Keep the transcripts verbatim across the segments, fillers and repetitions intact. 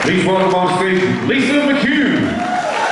Please welcome on stage Lisa McHugh.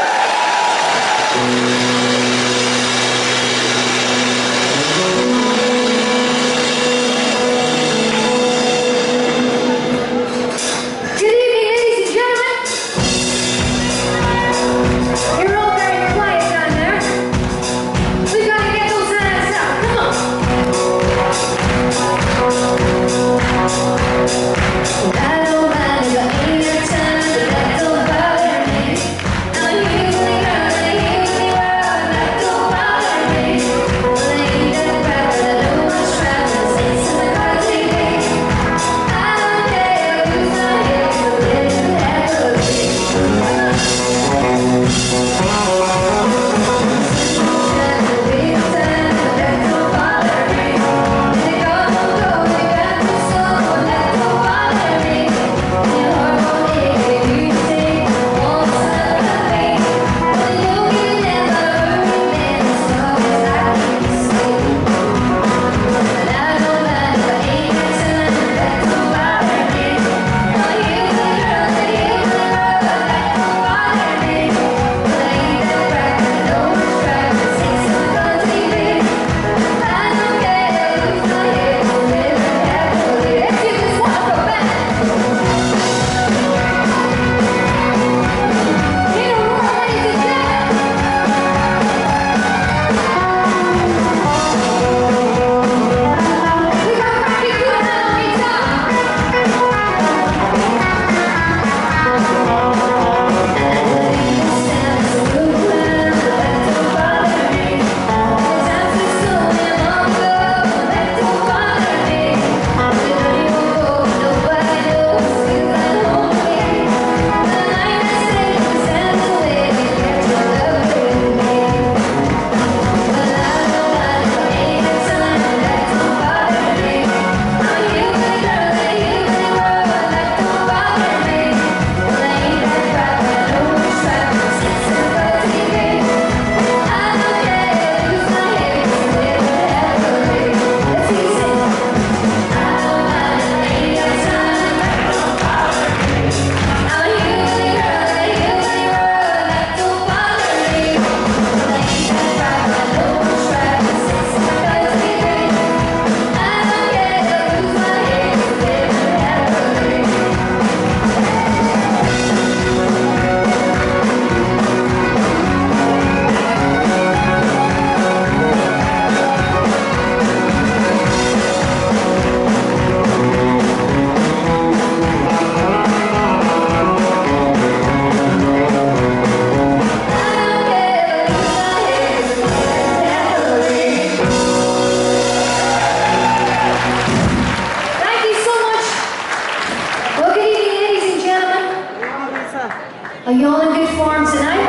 Are you all in good form tonight?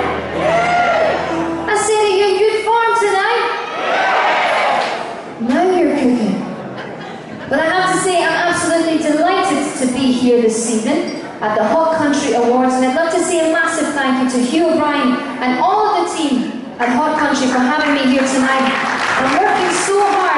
Yeah. I said, are you in good form tonight? Yeah. Now you're cooking. But I have to say, I'm absolutely delighted to be here this evening at the Hot Country Awards, and I'd love to say a massive thank you to Hugh O'Brien and all of the team at Hot Country for having me here tonight. I'm working so hard